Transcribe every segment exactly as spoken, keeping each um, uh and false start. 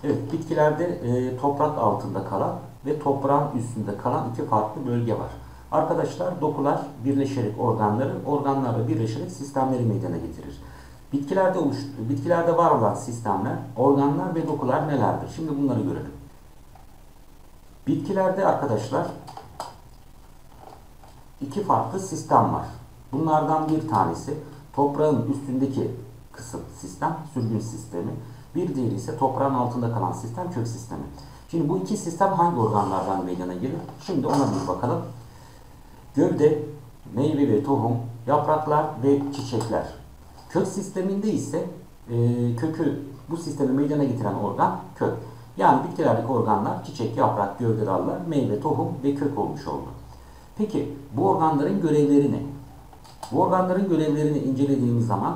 Evet, bitkilerde e, toprak altında kalan ve toprağın üstünde kalan iki farklı bölge var. Arkadaşlar, dokular birleşerek organları, organlarla birleşerek sistemleri meydana getirir. Bitkilerde oluş, bitkilerde var olan sistemler, organlar ve dokular nelerdir? Şimdi bunları görelim. Bitkilerde arkadaşlar iki farklı sistem var. Bunlardan bir tanesi toprağın üstündeki kısım sistem, sürgün sistemi. Bir diğeri ise toprağın altında kalan sistem, kök sistemi. Şimdi bu iki sistem hangi organlardan meydana gelir? Şimdi ona bir bakalım. Gövde, meyve ve tohum, yapraklar ve çiçekler. Kök sisteminde ise e, kökü, bu sistemi meydana getiren organ kök. Yani bitkilerdeki organlar çiçek, yaprak, gövde, dallar, meyve, tohum ve kök olmuş oldu. Peki bu organların görevleri ne? Bu organların görevlerini incelediğimiz zaman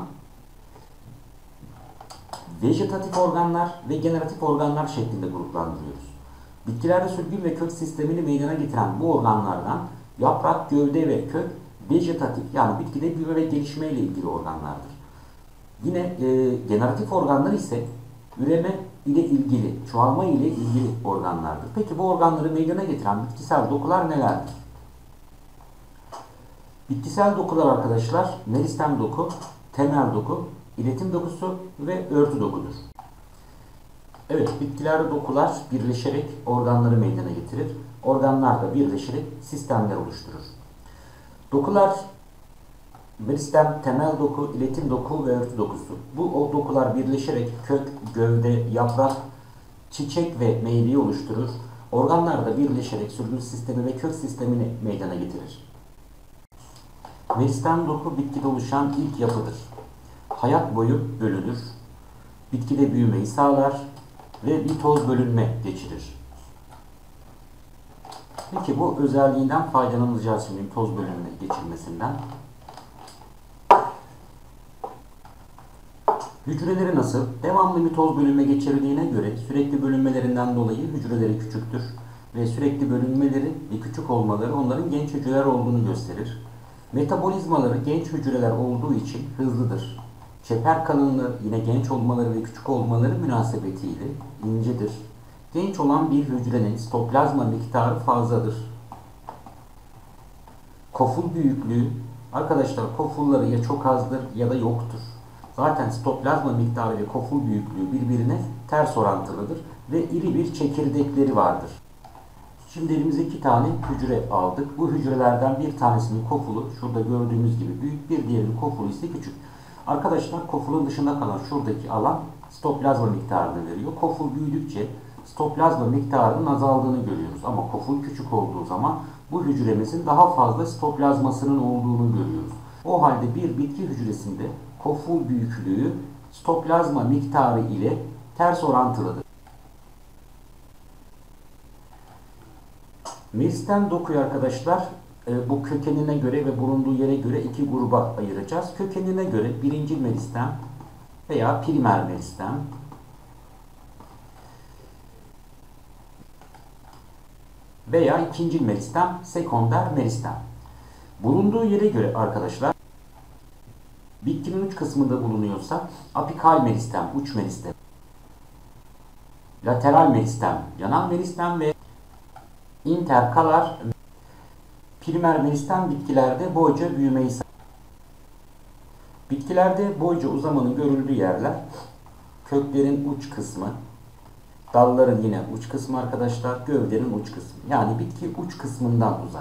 vejetatif organlar ve generatif organlar şeklinde gruplandırıyoruz. Bitkilerde sürgün ve kök sistemini meydana getiren bu organlardan yaprak, gövde ve kök vejetatif, yani bitkide büyüme ve gelişme ile ilgili organlardır. Yine e, generatif organlar ise üreme ile ilgili, çoğalma ile ilgili organlardır. Peki bu organları meydana getiren bitkisel dokular nelerdir? Bitkisel dokular arkadaşlar, meristem doku, temel doku, iletim dokusu ve örtü dokudur. Evet, bitkilerde dokular birleşerek organları meydana getirir. Organlar da birleşerek sistemler oluşturur. Dokular, meristem, temel doku, iletim doku ve örtü dokusu. Bu o dokular birleşerek kök, gövde, yaprak, çiçek ve meyveyi oluşturur. Organlar da birleşerek sürgün sistemi ve kök sistemini meydana getirir. Meristem doku bitkide oluşan ilk yapıdır. Hayat boyu bölünür. Bitkide büyümeyi sağlar ve bir toz bölünme geçirir. Peki bu özelliğinden faydalanacağız şimdi, toz bölünme geçirmesinden. Hücreleri nasıl? Devamlı bir toz bölünme geçirdiğine göre sürekli bölünmelerinden dolayı hücreleri küçüktür ve sürekli bölünmeleri ve küçük olmaları onların genç hücreler olduğunu gösterir. Metabolizmaları genç hücreler olduğu için hızlıdır. Çeper kalınlığı yine genç olmaları ve küçük olmaları münasebetiyle incedir. Genç olan bir hücrenin sitoplazma miktarı fazladır. Koful büyüklüğü, arkadaşlar kofulları ya çok azdır ya da yoktur. Zaten sitoplazma miktarı ve koful büyüklüğü birbirine ters orantılıdır ve iri bir çekirdekleri vardır. Şimdi elimize iki tane hücre aldık. Bu hücrelerden bir tanesinin kofulu şurada gördüğümüz gibi büyük, bir diğerinin kofulu ise küçük. Arkadaşlar kofulun dışında kalan şuradaki alan sitoplazma miktarını veriyor. Koful büyüdükçe sitoplazma miktarının azaldığını görüyoruz. Ama koful küçük olduğu zaman bu hücremizin daha fazla sitoplazmasının olduğunu görüyoruz. O halde bir bitki hücresinde koful büyüklüğü sitoplazma miktarı ile ters orantılıdır. Meristem dokuyu arkadaşlar bu kökenine göre ve bulunduğu yere göre iki gruba ayıracağız. Kökenine göre birinci meristem veya primer meristem, veya ikinci meristem, sekonder meristem. Bulunduğu yere göre arkadaşlar bitkinin uç kısmında bulunuyorsa apikal meristem, uç meristem, lateral meristem, yanal meristem ve interkalar primer meristem bitkilerde boyca büyümeyi sağlar. Bitkilerde boyca uzamanın görüldüğü yerler köklerin uç kısmı, dalların yine uç kısmı arkadaşlar, gövdenin uç kısmı. Yani bitki uç kısmından uzar.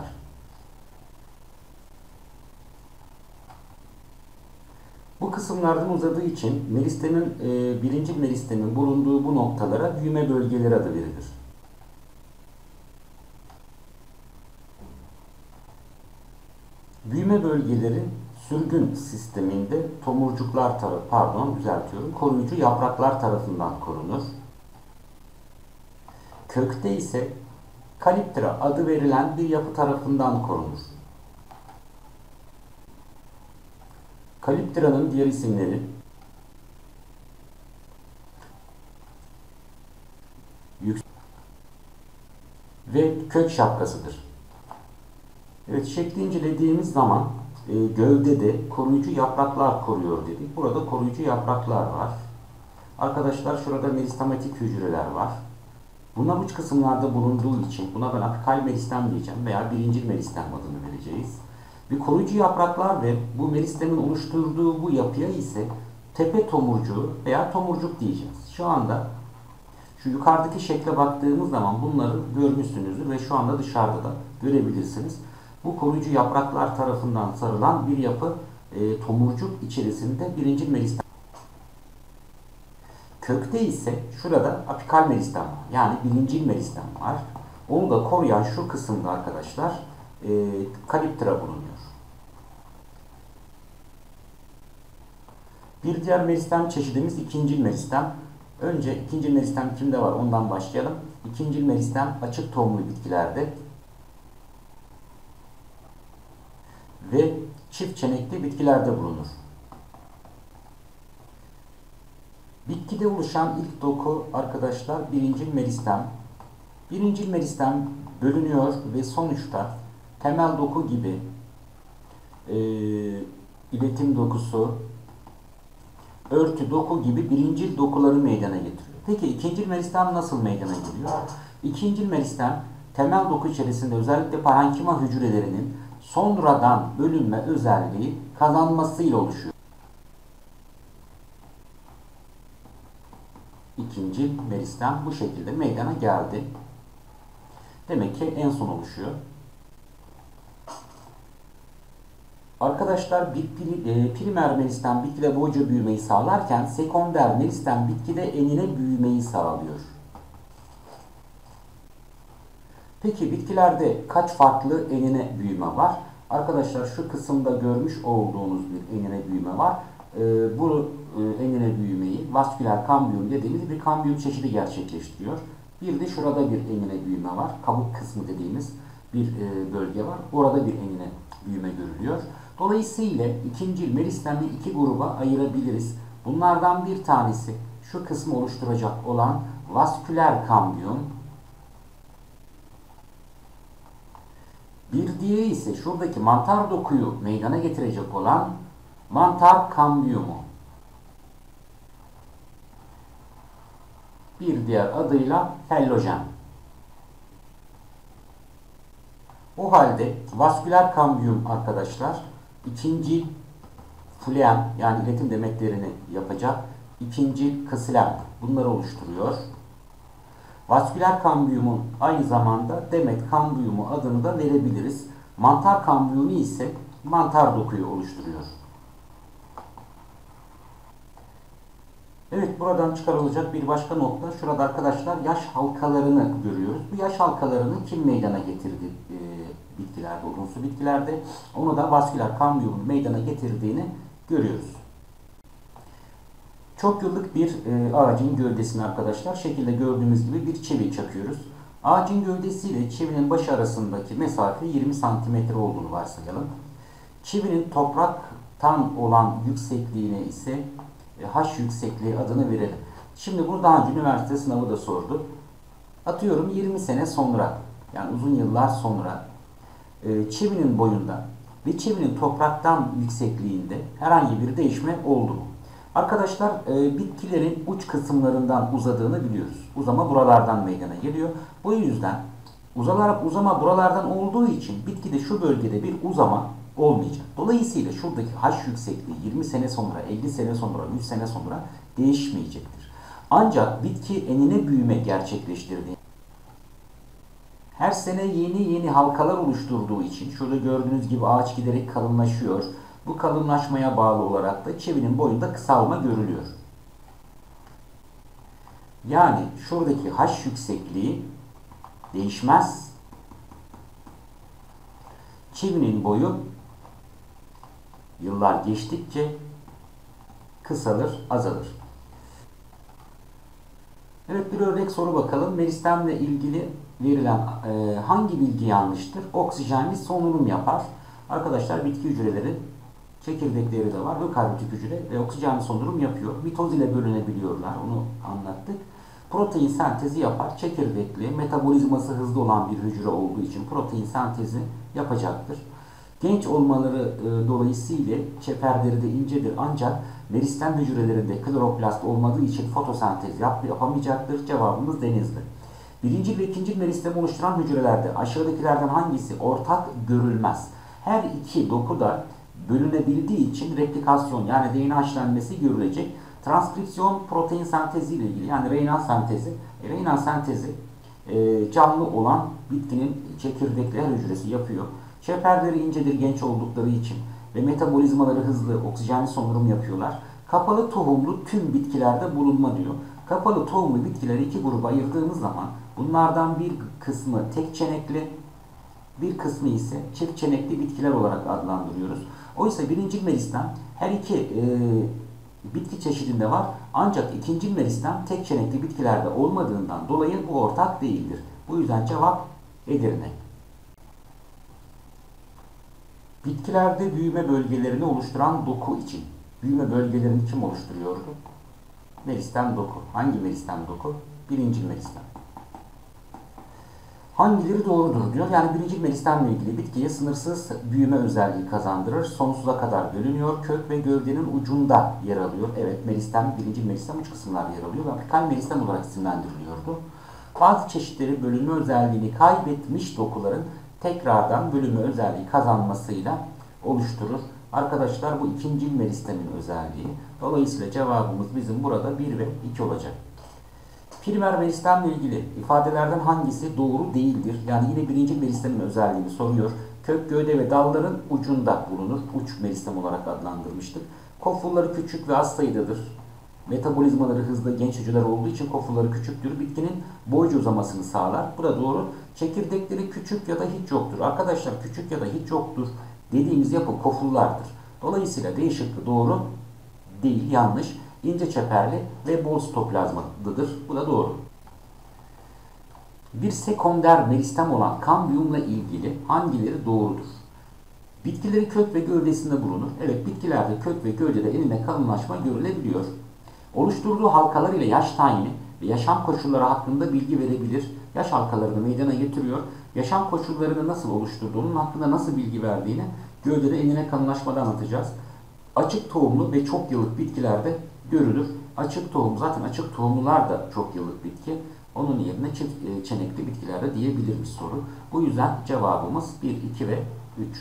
Bu kısımlardan uzadığı için meristemin, e, birinci meristemin bulunduğu bu noktalara büyüme bölgeleri adı verilir. Büyüme bölgeleri sürgün sisteminde tomurcuklar tarafı, pardon düzeltiyorum, koruyucu yapraklar tarafından korunur. Kökte ise kaliptra adı verilen bir yapı tarafından korunur. Kaliptra'nın diğer isimleri ve kök şapkasıdır. Evet, şekli incelediğimiz zaman e, gövdede koruyucu yapraklar koruyor dedik. Burada koruyucu yapraklar var. Arkadaşlar şurada meristematik hücreler var. Bunlar uç kısımlarda bulunduğu için buna ben apikal meristem diyeceğim veya birincil meristem adını vereceğiz. Bir koruyucu yapraklar ve bu meristemin oluşturduğu bu yapıya ise tepe tomurcuğu veya tomurcuk diyeceğiz. Şu anda şu yukarıdaki şekle baktığımız zaman bunları görmüşsünüzdür ve şu anda dışarıda da görebilirsiniz. Bu koruyucu yapraklar tarafından sarılan bir yapı e, tomurcuk içerisinde birincil meristem. Kökte ise şurada apikal meristem var. Yani birincil meristem var. Onu da koruyan şu kısımda arkadaşlar e, kaliptra bulunuyor. Bir diğer meristem çeşidimiz ikincil meristem. Önce ikincil meristem kimde var ondan başlayalım. İkincil meristem açık tohumlu bitkilerde ve çift çenekli bitkilerde bulunur. Bitkide oluşan ilk doku arkadaşlar birincil meristem. Birincil meristem bölünüyor ve sonuçta temel doku gibi e, iletim dokusu, örtü doku gibi birincil dokuları meydana getiriyor. Peki ikincil meristem nasıl meydana geliyor? İkincil meristem temel doku içerisinde özellikle parenkima hücrelerinin sonradan bölünme özelliği kazanmasıyla oluşuyor. İkincil meristem bu şekilde meydana geldi. Demek ki en son oluşuyor. Arkadaşlar bir e, primer meristem bitkide boyunca büyümeyi sağlarken sekonder meristem bitkide enine büyümeyi sağlıyor. Peki bitkilerde kaç farklı enine büyüme var? Arkadaşlar şu kısımda görmüş olduğunuz bir enine büyüme var. E, bu e, enine büyümeyi vasküler kambiyum dediğimiz bir kambiyum çeşidi gerçekleştiriyor. Bir de şurada bir enine büyüme var. Kabuk kısmı dediğimiz bir e, bölge var. Orada bir enine büyüme görülüyor. Dolayısıyla ikincil meristemi iki gruba ayırabiliriz. Bunlardan bir tanesi şu kısmı oluşturacak olan vasküler kambiyum. Bir diğeri ise şuradaki mantar dokuyu meydana getirecek olan mantar kambiyumu. Bir diğer adıyla fellojen. O halde vasküler kambiyum arkadaşlar ikinci fluem yani iletim demetlerini yapacak ikinci kısilem bunları oluşturuyor. Vasküler kambiyumun aynı zamanda demet kambiyumu adını da verebiliriz. Mantar kambiyumu ise mantar dokuyu oluşturuyor. Evet, buradan çıkarılacak bir başka nokta. Şurada arkadaşlar yaş halkalarını görüyoruz. Bu yaş halkalarını kim meydana getirdi e, bitkilerde, odunsu bitkilerde? Onu da vasküler kambiyumun meydana getirdiğini görüyoruz. Çok yıllık bir e, ağacın gövdesine arkadaşlar şekilde gördüğümüz gibi bir çivi çakıyoruz. Ağacın gövdesiyle çivinin başı arasındaki mesafe yirmi santimetre olduğunu varsayalım. Çivinin topraktan olan yüksekliğine ise H yüksekliği adını verelim. Şimdi bunu daha önce üniversite sınavı da sordu. Atıyorum yirmi sene sonra, yani uzun yıllar sonra çivinin boyunda ve çivinin topraktan yüksekliğinde herhangi bir değişme oldu mu? Arkadaşlar bitkilerin uç kısımlarından uzadığını biliyoruz. Uzama buralardan meydana geliyor. Bu yüzden uzalar, uzama buralardan olduğu için bitkide şu bölgede bir uzama olmayacak. Dolayısıyla şuradaki H yüksekliği yirmi sene sonra, elli sene sonra, yüz sene sonra değişmeyecektir. Ancak bitki enine büyüme gerçekleştirdiği, her sene yeni yeni halkalar oluşturduğu için şurada gördüğünüz gibi ağaç giderek kalınlaşıyor. Bu kalınlaşmaya bağlı olarak da çivinin boyunda kısalma görülüyor. Yani şuradaki H yüksekliği değişmez. Çivinin boyu yıllar geçtikçe kısalır, azalır. Evet, bir örnek soru bakalım. Meristemle ilgili verilen e, hangi bilgi yanlıştır? Oksijenli solunum yapar. Arkadaşlar bitki hücreleri çekirdekleri de var. Ökaryotik hücre ve oksijenli solunum yapıyor. Mitoz ile bölünebiliyorlar. Onu anlattık. Protein sentezi yapar. Çekirdekli, metabolizması hızlı olan bir hücre olduğu için protein sentezi yapacaktır. Genç olmaları e, dolayısıyla çeperleri de incedir ancak Meristem hücrelerinde kloroplast olmadığı için fotosentez yap yapamayacaktır. Cevabımız denizli. Birinci ve ikinci meristemi oluşturan hücrelerde aşağıdakilerden hangisi ortak görülmez? Her iki doku da bölünebildiği için replikasyon yani D N A işlenmesi görülecek. Transkripsiyon protein sentezi ile ilgili yani R N A sentezi. R N A sentezi e, canlı olan bitkinin çekirdekler hücresi yapıyor. Çeperleri incedir genç oldukları için ve metabolizmaları hızlı, oksijenli solunum yapıyorlar. Kapalı tohumlu tüm bitkilerde bulunma diyor. Kapalı tohumlu bitkileri iki gruba ayırdığımız zaman bunlardan bir kısmı tek çenekli, bir kısmı ise çift çenekli bitkiler olarak adlandırıyoruz. Oysa birinci meristem her iki e, bitki çeşidinde var. Ancak ikinci meristem tek çenekli bitkilerde olmadığından dolayı bu ortak değildir. Bu yüzden cevap Edirne. Bitkilerde büyüme bölgelerini oluşturan doku için. Büyüme bölgelerini kim oluşturuyordu? Meristem doku. Hangi meristem doku? Birinci meristem. Hangileri doğrudur diyor. Yani birinci meristemle ilgili bitkiye sınırsız büyüme özelliği kazandırır. Sonsuza kadar bölünüyor. Kök ve gövdenin ucunda yer alıyor. Evet, meristem, birinci meristem uç kısımlarda yer alıyor. Apikal meristem olarak isimlendiriliyordu. Bazı çeşitleri bölünme özelliğini kaybetmiş dokuların tekrardan bölünme özelliği kazanmasıyla oluşturur. Arkadaşlar bu ikinci meristemin özelliği. Dolayısıyla cevabımız bizim burada bir ve iki olacak. Primer meristemle ilgili ifadelerden hangisi doğru değildir? Yani yine birinci meristemin özelliğini soruyor. Kök, gövde ve dalların ucunda bulunur. Uç meristem olarak adlandırmıştık. Kofulları küçük ve az sayıdadır. Metabolizmaları hızlı, genç hücreler olduğu için kofulları küçüktür. Bitkinin boyca uzamasını sağlar. Bu da doğru. Çekirdekleri küçük ya da hiç yoktur. Arkadaşlar küçük ya da hiç yoktur dediğimiz yapı kofullardır. Dolayısıyla D şıkkı doğru değil, yanlış. İnce çeperli ve bol sitoplazmalıdır. Bu da doğru. Bir sekonder meristem olan kambiyumla ilgili hangileri doğrudur? Bitkileri kök ve gövdesinde bulunur. Evet, bitkilerde kök ve gövdede enine kalınlaşma görülebiliyor. Oluşturduğu halkalar ile yaş tayini ve yaşam koşulları hakkında bilgi verebilir. Yaş halkalarını meydana getiriyor. Yaşam koşullarını nasıl oluşturduğunun hakkında nasıl bilgi verdiğini gövdede enine kalınlaşmada anlatacağız. Açık tohumlu ve çok yıllık bitkilerde görülür. Açık tohum, zaten açık tohumlular da çok yıllık bitki. Onun yerine çift çenekli bitkilerde diyebilir bir soru. Bu yüzden cevabımız bir, iki ve üç.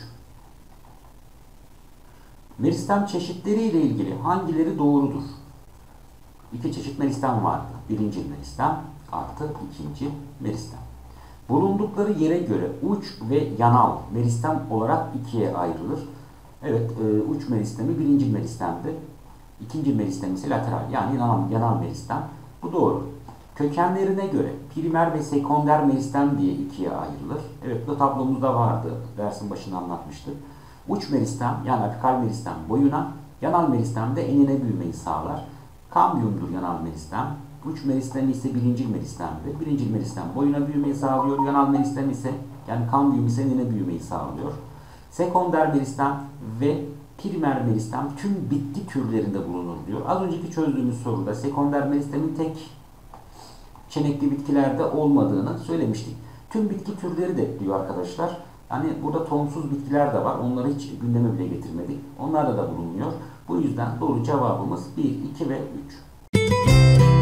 Meristem çeşitleri ile ilgili hangileri doğrudur? İki çeşit meristem vardı. Birinci meristem artı ikinci meristem. Bulundukları yere göre uç ve yanal meristem olarak ikiye ayrılır. Evet, uç meristemi birinci meristemde. İkinci meristem ise lateral yani yanal, yanal meristem. Bu doğru. Kökenlerine göre primer ve sekonder meristem diye ikiye ayrılır. Evet, bu tablomuzda vardı. Dersin başında anlatmıştık. Uç meristem yani apikal meristem boyuna, yanal meristem de enine büyümeyi sağlar. Kambiyumdur yanal meristem. Uç meristem ise birinci meristemdir. Birinci meristem boyuna büyümeyi sağlıyor. Yanal meristem ise yani kambiyum ise enine büyümeyi sağlıyor. Sekonder meristem ve primer meristem tüm bitki türlerinde bulunur diyor. Az önceki çözdüğümüz soruda sekonder meristemin tek çenekli bitkilerde olmadığını söylemiştik. Tüm bitki türleri de diyor arkadaşlar. Hani burada tohumsuz bitkiler de var. Onları hiç gündeme bile getirmedik. Onlarda da bulunmuyor. Bu yüzden doğru cevabımız bir, iki ve üç.